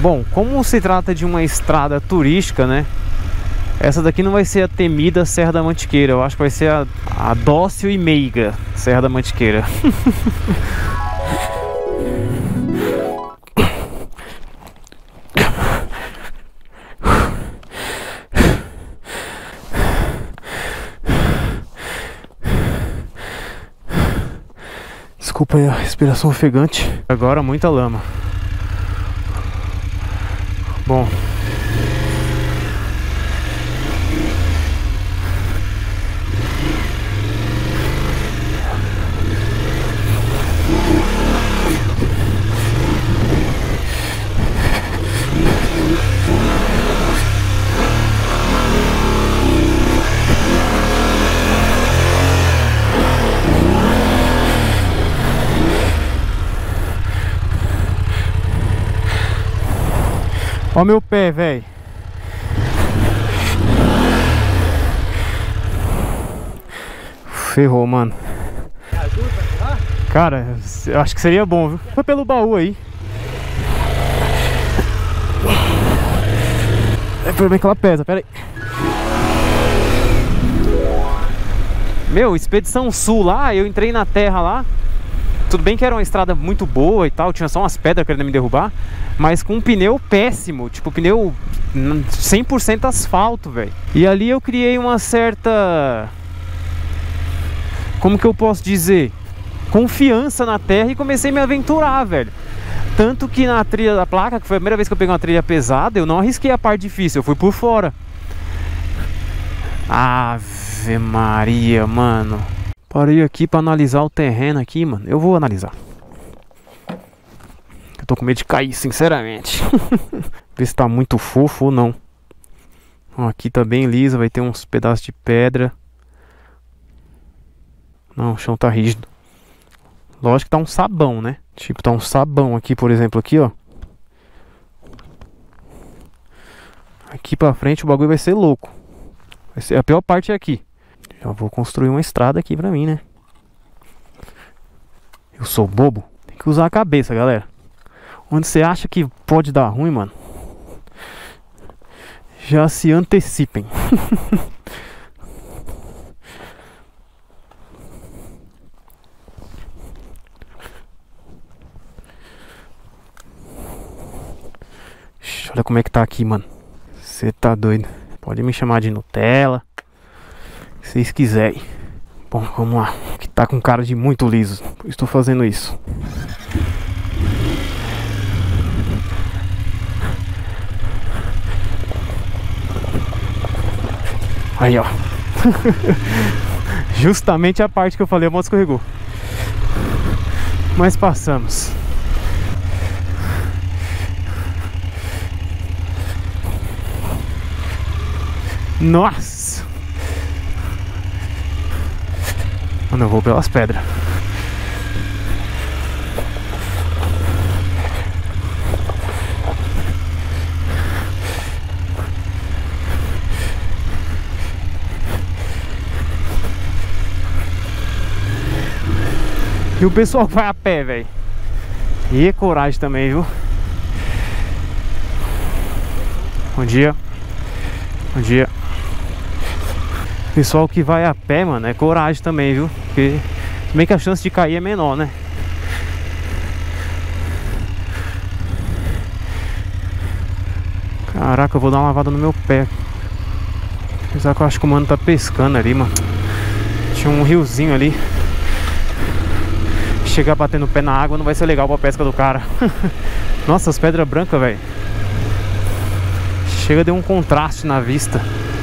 Bom, como se trata de uma estrada turística, né? Essa daqui não vai ser a temida Serra da Mantiqueira. Eu acho que vai ser a dócil e meiga Serra da Mantiqueira. Desculpa aí a respiração ofegante. Agora muita lama. Bom. Ó meu pé, velho. Ferrou, mano. Cara, eu acho que seria bom, viu? Foi pelo baú aí. É por bem que ela pesa, pera aí. Meu, Expedição Sul lá, eu entrei na terra lá. Tudo bem que era uma estrada muito boa e tal, tinha só umas pedras querendo me derrubar, mas com um pneu péssimo, tipo pneu 100% asfalto, velho. E ali eu criei uma certa, como que eu posso dizer, confiança na terra e comecei a me aventurar, velho. Tanto que na trilha da placa, que foi a primeira vez que eu peguei uma trilha pesada, eu não arrisquei a parte difícil, eu fui por fora. Ave Maria, mano. Parei aqui pra analisar o terreno aqui, mano. Eu vou analisar. Eu tô com medo de cair, sinceramente. Ver se tá muito fofo ou não. Ó, aqui tá bem liso, vai ter uns pedaços de pedra. Não, o chão tá rígido. Lógico que tá um sabão, né? Tipo, tá um sabão aqui, por exemplo, aqui, ó. Aqui pra frente o bagulho vai ser louco. Vai ser, a pior parte é aqui. Já vou construir uma estrada aqui pra mim, né? Eu sou bobo. Tem que usar a cabeça, galera. Onde você acha que pode dar ruim, mano, já se antecipem. Olha como é que tá aqui, mano. Você tá doido. Pode me chamar de Nutella, se vocês quiserem. Bom, vamos lá. Que tá com cara de muito liso. Estou fazendo isso. Aí, ó. Justamente a parte que eu falei, a moto escorregou. Mas passamos. Nossa! Mano, eu vou pelas pedras. E o pessoal que vai a pé, velho. E coragem também, viu? Bom dia. Bom dia. Pessoal que vai a pé, mano, é coragem também, viu? Porque também que a chance de cair é menor, né? Caraca, eu vou dar uma lavada no meu pé. Apesar que eu acho que o mano tá pescando ali, mano. Tinha um riozinho ali. Chegar batendo o pé na água não vai ser legal pra pesca do cara. Nossa, as pedras brancas, velho. Chega, deu um contraste na vista.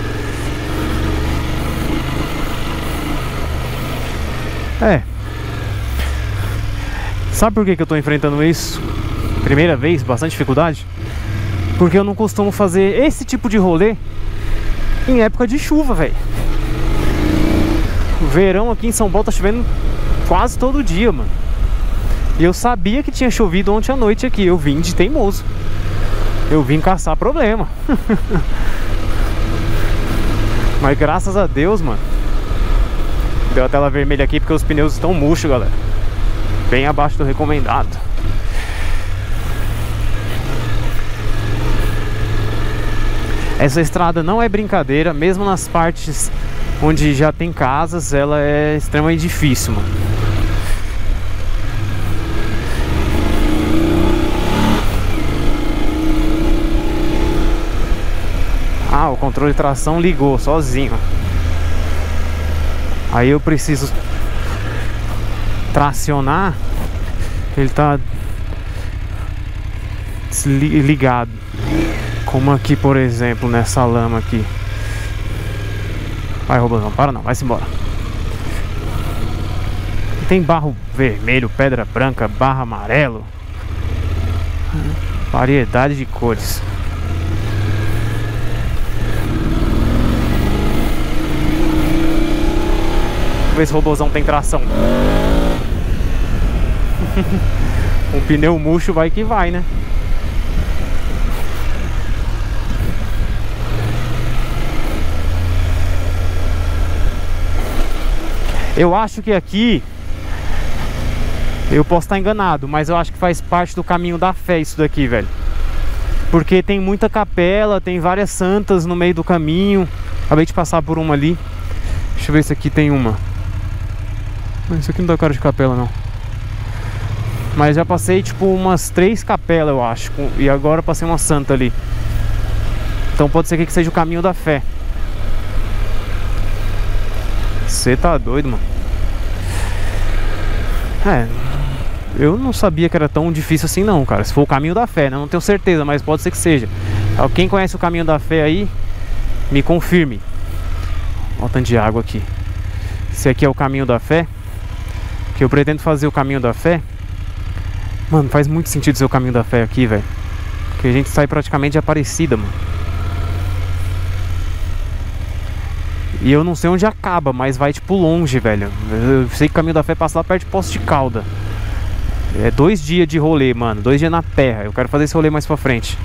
É. Sabe por que eu tô enfrentando isso? Primeira vez, bastante dificuldade. Porque eu não costumo fazer esse tipo de rolê em época de chuva, velho. O verão aqui em São Paulo tá chovendo quase todo dia, mano. E eu sabia que tinha chovido ontem à noite aqui. Eu vim de teimoso. Eu vim caçar problema. Mas graças a Deus, mano, deu a tela vermelha aqui porque os pneus estão murchos, galera. Bem abaixo do recomendado. Essa estrada não é brincadeira, mesmo nas partes onde já tem casas, ela é extremamente difícil, mano. Ah, o controle de tração ligou sozinho. Aí eu preciso tracionar. Ele tá ligado. Como aqui, por exemplo, nessa lama aqui. Vai, robôzão, para não, vai-se embora. Tem barro vermelho, pedra branca, barro amarelo. Variedade de cores. Vamos ver se o robôzão tem tração. Um pneu murcho vai que vai, né? Eu acho que aqui, eu posso estar enganado, mas eu acho que faz parte do caminho da fé isso daqui, velho. Porque tem muita capela, tem várias santas no meio do caminho. Acabei de passar por uma ali. Deixa eu ver se aqui tem uma. Isso aqui não dá cara de capela, não. Mas já passei tipo umas 3 capelas, eu acho. E agora passei uma santa ali. Então pode ser que seja o caminho da fé. Você tá doido, mano. É, eu não sabia que era tão difícil assim não, cara. Se for o caminho da fé, né? Não tenho certeza, mas pode ser que seja. Quem conhece o caminho da fé aí, me confirme. Olha o tanto de água aqui. Esse aqui é o caminho da fé. Que eu pretendo fazer o caminho da fé. Mano, faz muito sentido ser o caminho da fé aqui, velho. Porque a gente sai praticamente de Aparecida, mano. E eu não sei onde acaba, mas vai tipo longe, velho. Eu sei que o caminho da fé passa lá perto de Poços de Calda. É 2 dias de rolê, mano. 2 dias na terra. Eu quero fazer esse rolê mais pra frente.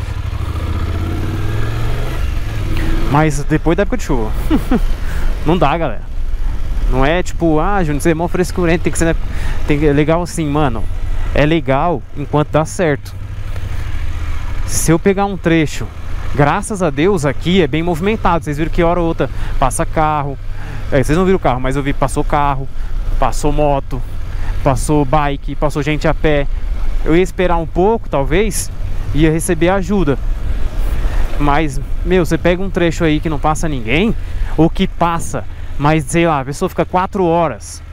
Mas depois da época de chuva. Não dá, galera. Não é tipo, ah, Júnior, você é mó frescurento. Tem que ser, legal assim, mano. É legal enquanto dá certo. Se eu pegar um trecho, graças a Deus aqui é bem movimentado. Vocês viram que hora ou outra passa carro. Vocês não viram o carro, mas eu vi, passou carro, passou moto, passou bike, passou gente a pé. Eu ia esperar um pouco, talvez, ia receber ajuda. Mas, meu, você pega um trecho aí que não passa ninguém, ou que passa, mas sei lá, a pessoa fica 4 horas.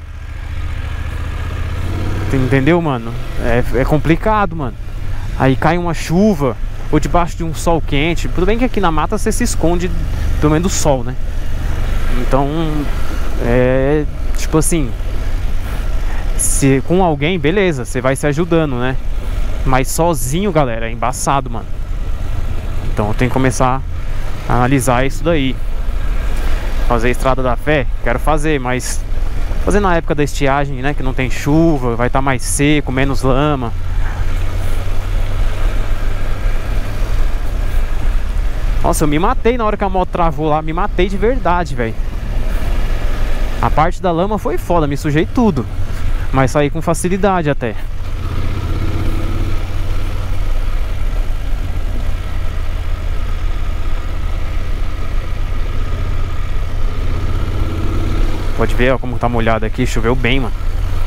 Entendeu, mano? É complicado, mano. Aí cai uma chuva, ou debaixo de um sol quente. Tudo bem que aqui na mata você se esconde pelo menos do sol, né? Então, tipo assim, se com alguém, beleza, você vai se ajudando, né? Mas sozinho, galera, é embaçado, mano. Então eu tenho que começar a analisar isso daí. Fazer a Estrada da Fé, quero fazer, mas fazer na época da estiagem, né? Que não tem chuva, vai estar mais seco, menos lama. Nossa, eu me matei na hora que a moto travou lá. Me matei de verdade, velho. A parte da lama foi foda, me sujei tudo. Mas saí com facilidade até. Pode ver, ó, como tá molhado aqui. Choveu bem, mano.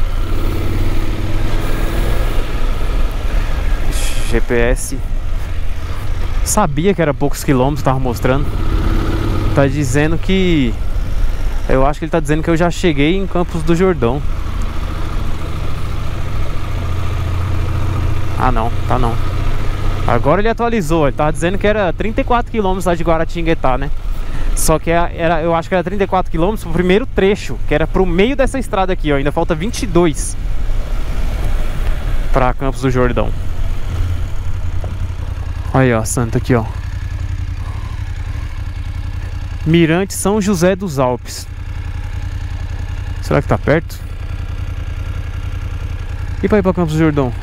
GPS. Sabia que era poucos quilômetros, tava mostrando. Tá dizendo que... Eu acho que ele tá dizendo que eu já cheguei em Campos do Jordão. Ah, não, tá não. Agora ele atualizou, ele tava dizendo que era 34 km lá de Guaratinguetá, né? Só que eu acho que era 34 km pro primeiro trecho, que era pro meio dessa estrada aqui, ó. Ainda falta 22 pra Campos do Jordão. Aí, ó, Santa aqui, ó. Mirante São José dos Alpes. Será que tá perto? E pra ir pra Campos do Jordão?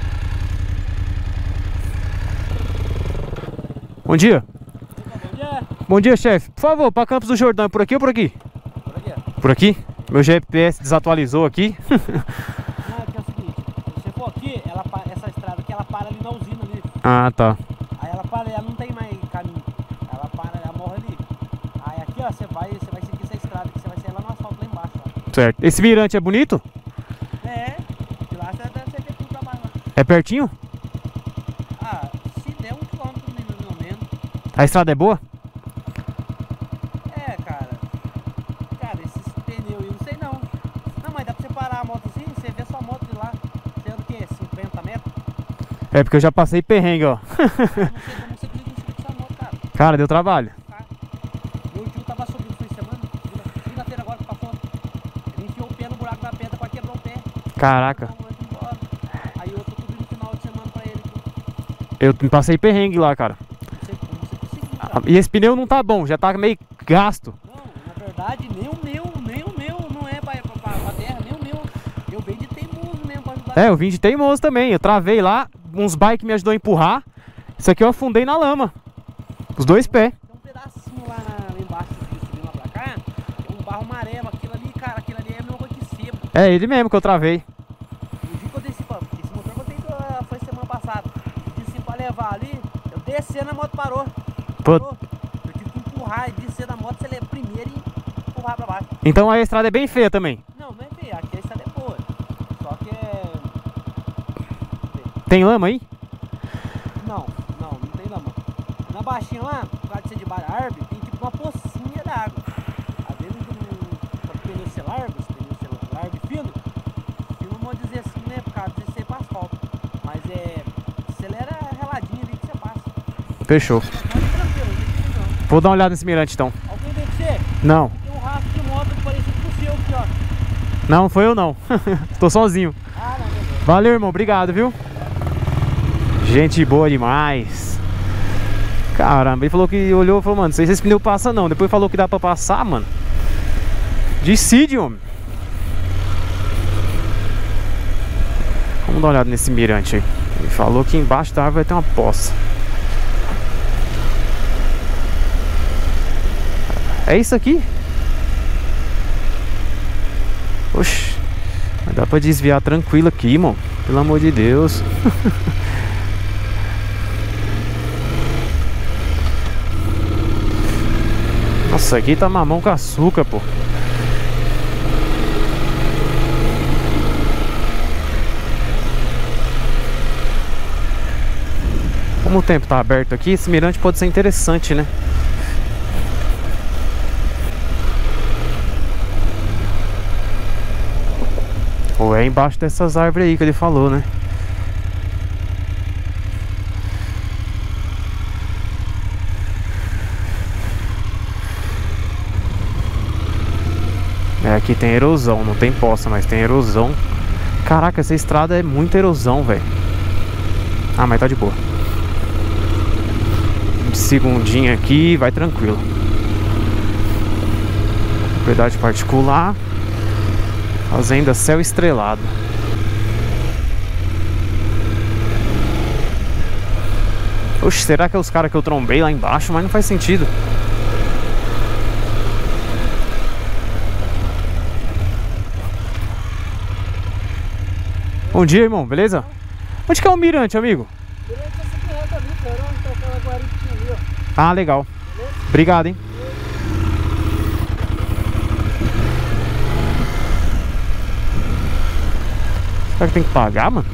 Bom dia. Bom dia. Bom dia, chefe. Por favor, pra Campos do Jordão, é por aqui ou por aqui? Por aqui. Por aqui? Meu GPS desatualizou aqui. Não, aqui é o seguinte, se você for aqui, essa estrada aqui, ela para ali na usina ali. Ah, tá. Aí ela para, ela não tem mais caminho. Ela para Certo. Esse mirante é bonito? É, de lá você deve ser tudo pra baixo lá. É pertinho? Ah, se der 1 quilômetro pelo menos. A estrada é boa? É, cara. Cara, esses pneus aí, não sei não. Não, mas dá pra você parar a moto assim, você vê sua moto de lá. Você anda o quê? 50 metros? É porque eu já passei perrengue, ó. Eu não sei como você conseguiu subir com sua moto, cara. Cara, deu trabalho. Meu tio tava subindo no fim de semana, segunda-feira agora que passou. Ele enfiou o pé no buraco da pedra pra quebrar o pé. Caraca. Aí eu tô subindo no final de semana pra ele. Eu passei perrengue lá, cara. Você conseguiu, cara. E esse pneu não tá bom, já tá meio gasto. Não, na verdade, nem o meu não é pra terra, nem o meu. Eu venho de teimoso mesmo pra ajudar. É, eu vim de teimoso também. Eu travei lá, uns bikes me ajudou a empurrar. Isso aqui eu afundei na lama. Os 2 pés. Tem um pedacinho lá embaixo, subindo lá pra cá, tem um barro amarelo, aquilo ali, cara, aquilo ali é a mesma coisa de sebo. É ele mesmo que eu travei. O dia que eu desci, esse motor que eu tenho foi semana passada. Eu desci pra levar ali, eu descendo a moto parou. Pô. Eu tive que empurrar e descer da moto, você leva primeiro e empurrar pra baixo. Então a estrada é bem feia também. Não é feio, aqui a estrada é boa. Só que é. Tem lama aí? Não tem lama. Na baixinha lá, por causa de ser de baixo da árvore, tem tipo uma pocinha d'água. Às vezes o pneu ser largo, esse pneu ser largo e fino, não vou dizer assim, né? Por causa de ser pra asfalto. Mas acelera reladinho ali que você passa. Fechou. Mas tranquilo, não tem que não. Vou dar uma olhada nesse mirante então. Alguém vem com você? Não. Tem um rastro de moto parecido com o seu aqui, ó. Não, foi eu não. Tô sozinho. Ah, não, meu Deus. Valeu, irmão. Obrigado, viu? Gente boa demais. Caramba, ele falou que olhou e falou, mano, não sei se esse pneu passa não. Depois falou que dá pra passar, mano. Decide, homem. Vamos dar uma olhada nesse mirante aí. Ele falou que embaixo da árvore vai ter uma poça. É isso aqui? Oxi. Mas dá pra desviar tranquilo aqui, mano. Pelo amor de Deus. Nossa, aqui tá mamão com açúcar, pô. Como o tempo tá aberto aqui, esse mirante pode ser interessante, né? Ou é embaixo dessas árvores aí que ele falou, né? É, aqui tem erosão, não tem poça, mas tem erosão. Caraca, essa estrada é muita erosão, velho. Ah, mas tá de boa. Segundinha aqui, vai tranquilo. Propriedade particular. Fazenda Céu Estrelado. Oxe, será que é os caras que eu trombei lá embaixo? Mas não faz sentido. Bom dia, irmão, beleza? Onde que é o mirante, amigo? Mirante é sempre reto ali, cara, onde tá aquela guaritinha ali, ó. Ah, legal. Beleza? Obrigado, hein? Será que tem que pagar, mano?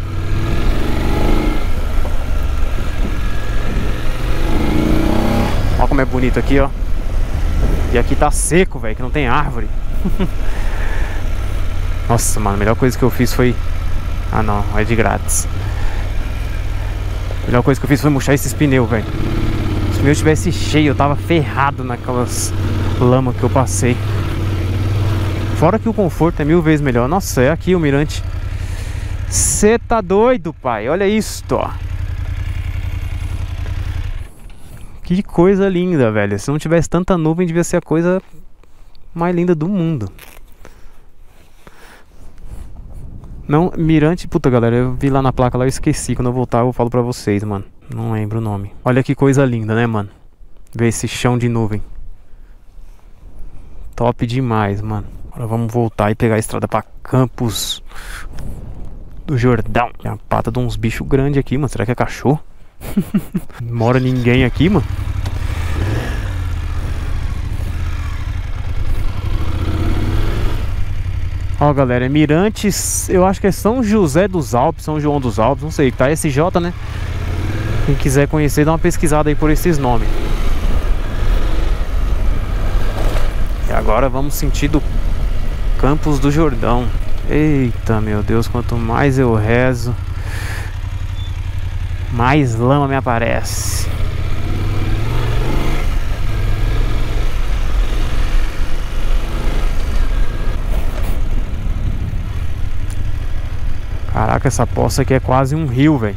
Olha como é bonito aqui, ó. E aqui tá seco, velho, que não tem árvore. Nossa, mano, a melhor coisa que eu fiz foi... Ah, não, é de grátis. A melhor coisa que eu fiz foi murchar esses pneus, velho. Se o pneu estivesse cheio, eu tava ferrado naquelas lama que eu passei. Fora que o conforto é 1000 vezes melhor. Nossa, é aqui o mirante. Cê tá doido, pai? Olha isso, ó. Que coisa linda, velho. Se não tivesse tanta nuvem, devia ser a coisa mais linda do mundo. Não, mirante, puta, galera, eu vi lá na placa lá, eu esqueci. Quando eu voltar eu falo pra vocês, mano. Não lembro o nome. Olha que coisa linda, né, mano? Ver esse chão de nuvem. Top demais, mano. Agora vamos voltar e pegar a estrada pra Campos do Jordão. Tem a pata de uns bichos grandes aqui, mano. Será que é cachorro? Não mora ninguém aqui, mano. Ó, galera, é Mirantes, eu acho que é São José dos Alpes, São João dos Alpes, não sei, tá SJ, né? Quem quiser conhecer, dá uma pesquisada aí por esses nomes. E agora vamos sentido Campos do Jordão. Eita, meu Deus, quanto mais eu rezo, mais lama me aparece. Caraca, essa poça aqui é quase um rio, velho.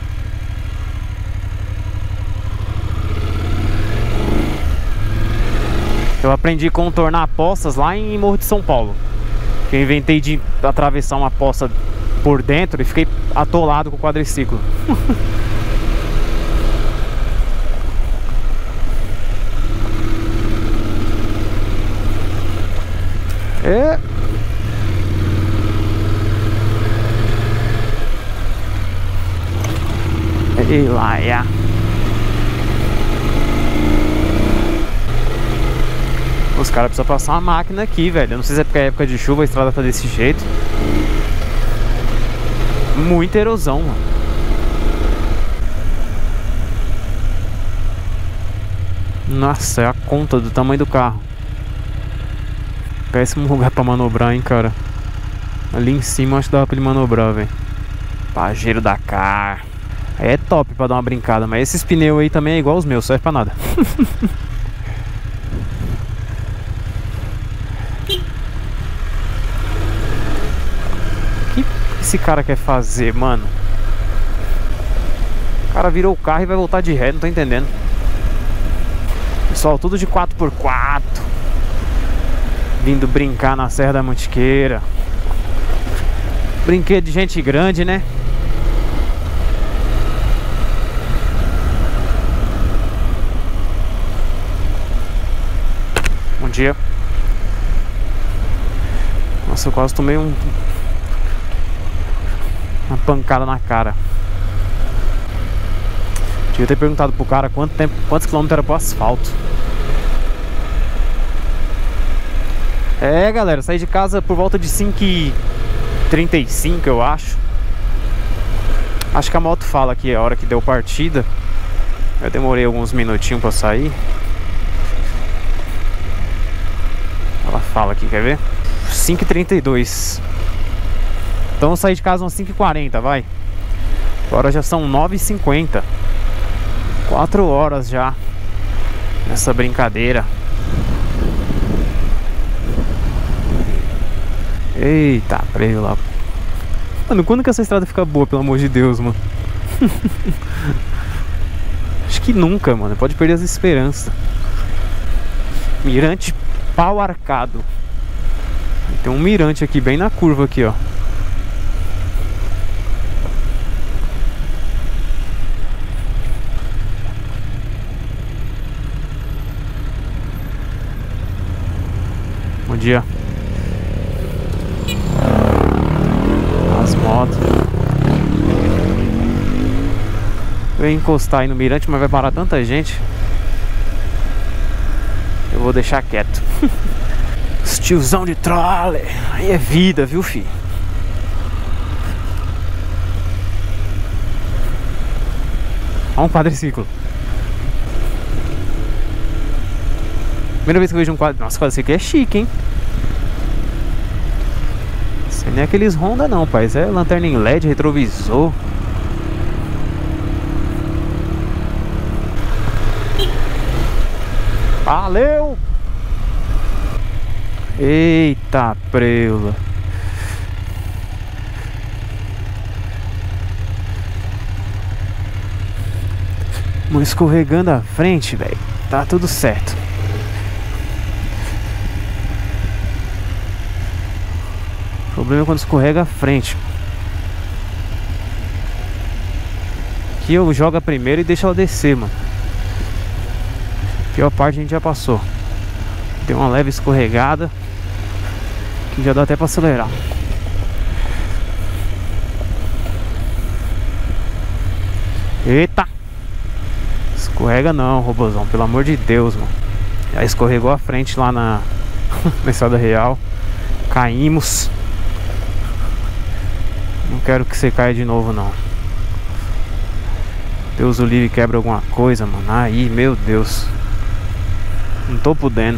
Eu aprendi a contornar poças lá em Morro de São Paulo. Eu inventei de atravessar uma poça por dentro e fiquei atolado com o quadriciclo. É. E lá, é. Os caras precisam passar uma máquina aqui, velho. Eu não sei se é porque é época de chuva, a estrada tá desse jeito. Muita erosão, mano. Nossa, é a conta do tamanho do carro. Péssimo lugar pra manobrar, hein, cara. Ali em cima acho que dava pra ele manobrar, velho. Pajero Dakar. Aí é top pra dar uma brincada. Mas esses pneus aí também é igual os meus, serve pra nada. O que esse cara quer fazer, mano? O cara virou o carro e vai voltar de ré, não tô entendendo. Pessoal, tudo de 4x4. Vindo brincar na Serra da Mantiqueira. Brinquedo de gente grande, né? Bom dia. Nossa, eu quase tomei uma pancada na cara. Devia ter perguntado pro cara quantos quilômetros era pro asfalto. É, galera, saí de casa por volta de 5h35, eu acho. Acho que a moto fala aqui a hora que deu partida. Eu demorei alguns minutinhos pra sair. Ela fala aqui, quer ver? 5h32. Então eu saí de casa umas 5h40, vai. Agora já são 9h50. 4 horas já nessa brincadeira. Eita, preso lá. Mano, quando que essa estrada fica boa, pelo amor de Deus, mano? Acho que nunca, mano. Pode perder as esperanças. Mirante pau arcado. Tem um mirante aqui, bem na curva aqui, ó. Bom dia. As motos. Eu ia encostar aí no mirante, mas vai parar tanta gente. Eu vou deixar quieto. Os tiozão de trailer. Aí é vida, viu, filho? Olha um quadriciclo. Primeira vez que eu vejo um quadriciclo. Nossa, quadriciclo é chique, hein? Isso não é aqueles Honda não, pai. Isso é lanterna em LED, retrovisor. Valeu! Eita, preula. Vamos escorregando a frente, velho. Tá tudo certo. O problema é quando escorrega a frente. Aqui eu jogo a primeira e deixo ela descer, mano. A pior parte a gente já passou. Deu uma leve escorregada que já dá até pra acelerar. Eita! Escorrega não, robozão, pelo amor de Deus, mano. Já escorregou a frente lá na estrada real. Caímos. Não quero que você caia de novo, não. Deus o livre, quebra alguma coisa, mano. Aí, meu Deus. Não tô podendo.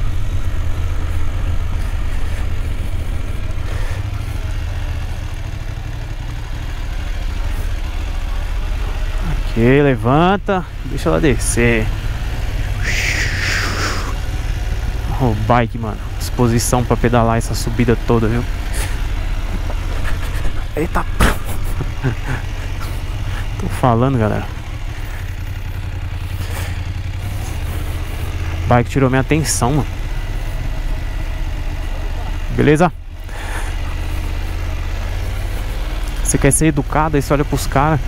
Ok, levanta. Deixa ela descer. O bike, mano. Disposição pra pedalar essa subida toda, viu? Eita. Tô falando, galera. O bike tirou minha atenção, mano. Beleza? Você quer ser educado, aí você olha pros caras.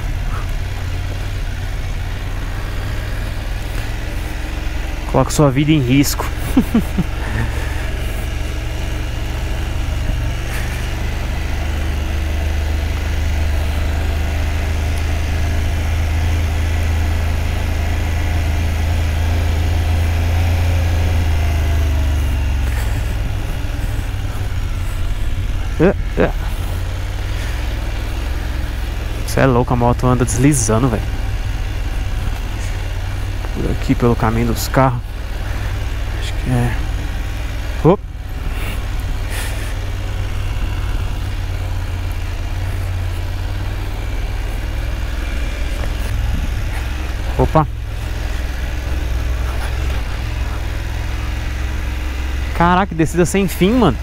Coloca sua vida em risco. Você é louco, a moto anda deslizando, velho. Por aqui, pelo caminho dos carros. Acho que é. Opa. Caraca, descida sem fim, mano.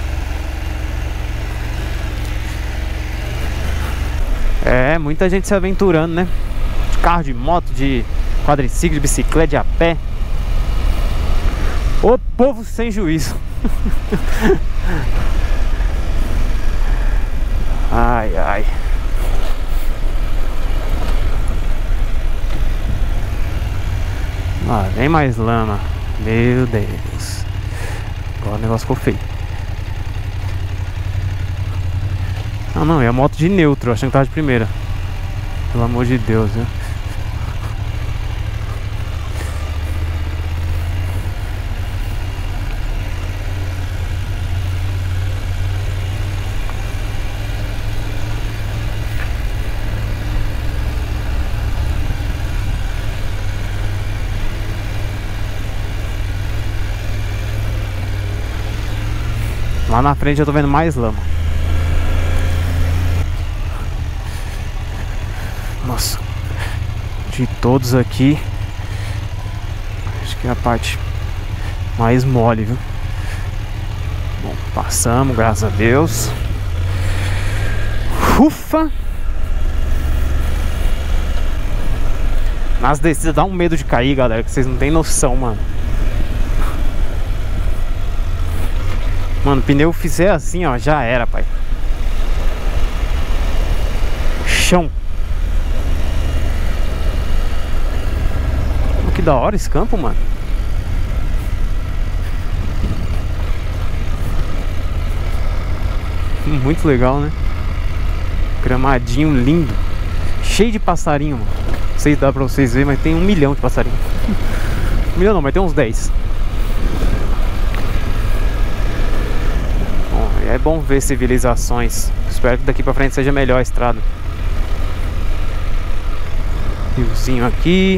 É, muita gente se aventurando, né? De carro, de moto, de quadriciclo, de bicicleta, de a pé. Ô povo sem juízo. Ai, ai. Ah, vem mais lama. Meu Deus. Agora o negócio ficou feio. Ah, não, é a moto de neutro, achando que tava de primeira. Pelo amor de Deus, né? Lá na frente eu tô vendo mais lama. Nossa, de todos aqui, acho que é a parte mais mole, viu? Bom, passamos, graças a Deus. Ufa! Nas descidas dá um medo de cair, galera, que vocês não tem noção, mano. Mano, o pneu fizer assim, ó, já era, pai. Chão. Que da hora esse campo, mano. Muito legal, né? Gramadinho lindo. Cheio de passarinho, mano. Não sei se dá pra vocês verem, mas tem 1 milhão de passarinho. 1 milhão não, mas tem uns 10. Bom, é bom ver civilizações. Espero que daqui pra frente seja melhor a estrada. Riozinho aqui.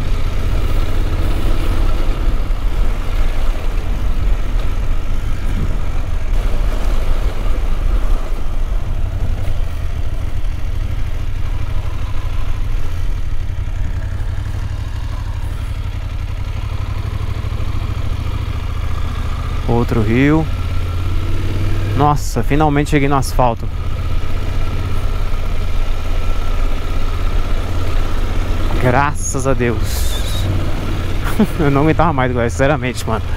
Outro rio. Nossa, finalmente cheguei no asfalto. Graças a Deus. Eu não aguentava mais, galera, sinceramente, mano.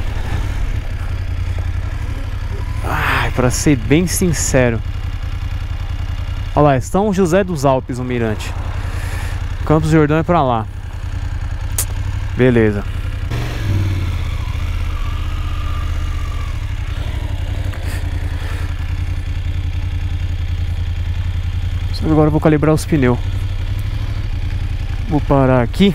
Ai, pra ser bem sincero. Olha lá, São José dos Alpes, o mirante. Campos do Jordão é pra lá. Beleza. Agora eu vou calibrar os pneus. Vou parar aqui.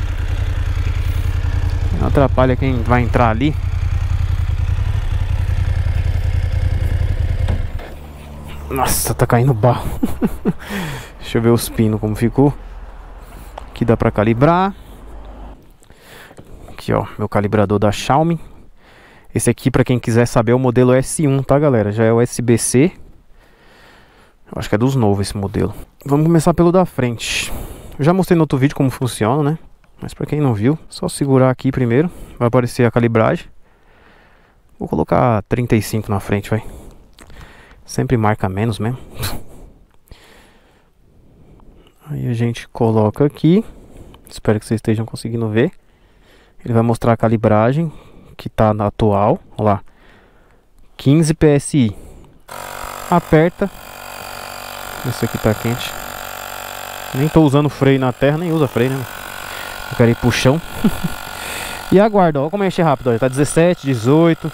Não atrapalha quem vai entrar ali. Nossa, tá caindo barro. Deixa eu ver os pinos como ficou. Aqui dá pra calibrar. Aqui ó, meu calibrador da Xiaomi. Esse aqui, pra quem quiser saber, é o modelo S1, tá galera? Já é o SBC. Eu acho que é dos novos esse modelo. Vamos começar pelo da frente. Eu já mostrei no outro vídeo como funciona, né? Mas pra quem não viu, só segurar aqui primeiro. Vai aparecer a calibragem. Vou colocar 35 na frente, vai. Sempre marca menos mesmo. Aí a gente coloca aqui. Espero que vocês estejam conseguindo ver. Ele vai mostrar a calibragem que tá na atual. Olha lá, 15 PSI. Aperta. Esse aqui tá quente. Nem tô usando freio na terra, nem usa freio, né? Eu quero ir pro chão. E aguarda, ó como enche rápido, ó. Tá 17, 18.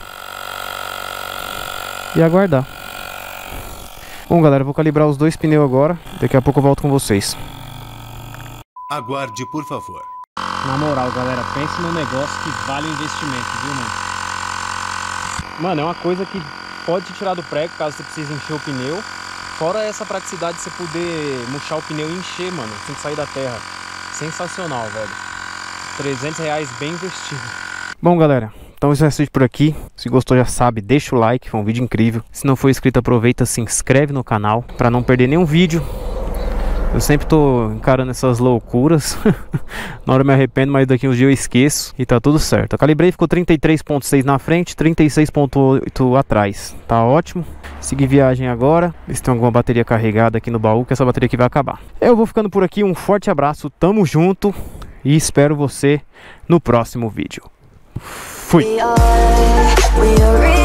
E aguardar. Bom galera, eu vou calibrar os dois pneus agora. Daqui a pouco eu volto com vocês. Aguarde, por favor. Na moral, galera, pense num negócio que vale o investimento, viu, mano? Mano, é uma coisa que pode te tirar do prego caso você precise encher o pneu. Fora essa praticidade de você poder murchar o pneu e encher, mano, sem sair da terra. Sensacional, velho. R$300 bem investido. Bom, galera, então esse é o vídeo por aqui. Se gostou, já sabe, deixa o like, foi um vídeo incrível. Se não for inscrito, aproveita, se inscreve no canal pra não perder nenhum vídeo. Eu sempre tô encarando essas loucuras. Na hora eu me arrependo, mas daqui uns dias eu esqueço. E tá tudo certo. Eu calibrei, ficou 33.6 na frente, 36.8 atrás. Tá ótimo. Seguir viagem agora. Ver se tem alguma bateria carregada aqui no baú, que essa bateria aqui vai acabar. Eu vou ficando por aqui, um forte abraço, tamo junto. E espero você no próximo vídeo. Fui!